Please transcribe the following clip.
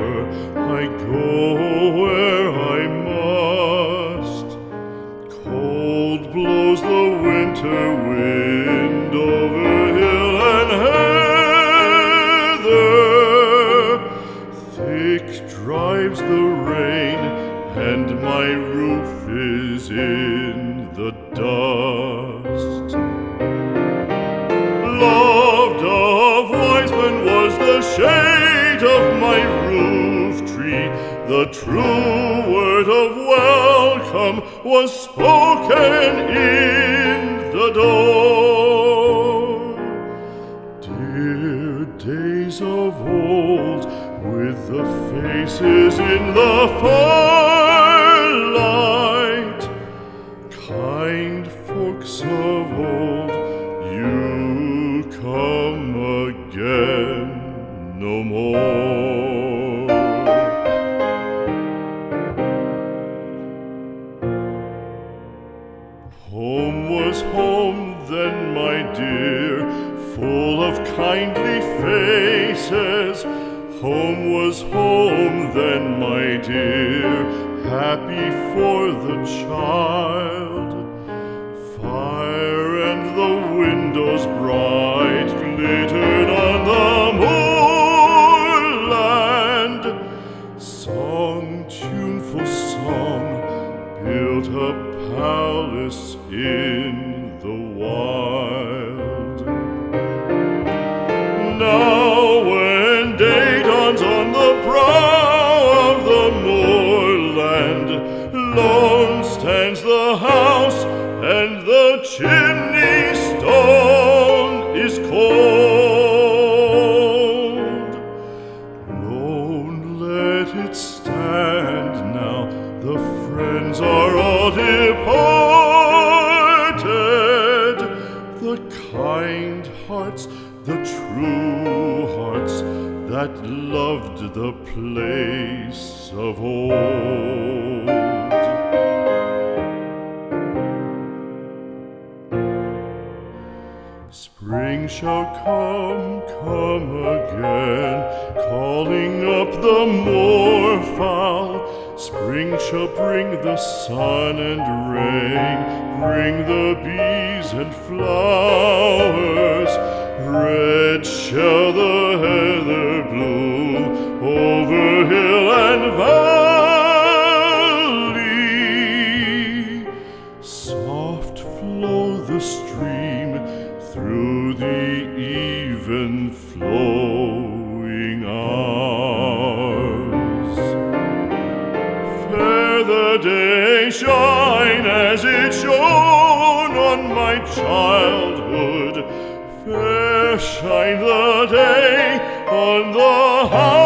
river, I go where I must. Cold blows the winter wind over hill and heather. Thick drives the rain, and my roof is in the dust. Loved of wise men was the shade of my roof tree. The true word of welcome was spoken in the door. Dear days of old, with the faces in the firelight, kind folks of old, you come again no more. Home was home then, my dear, full of kindly faces. Home was home then, my dear, happy for the child. Fire and the windows bright glittered on the moorland. Song, tuneful song, built a palace in the wild. Now when day dawns on the brow of the moorland, lone stands the house, and the chimney stone is cold. Lone, let it stand now, the friends are all departed. The kind hearts, the true hearts, that loved the place of old. Spring shall come, come again, calling up the moorfowl. Spring shall bring the sun and rain, bring the bees and flowers. Red shall the heather bloom over hill and valley. Soft flow the stream through the even flowing hours. Fair the day shine as it shone on my childhood. Fair shine the day on the house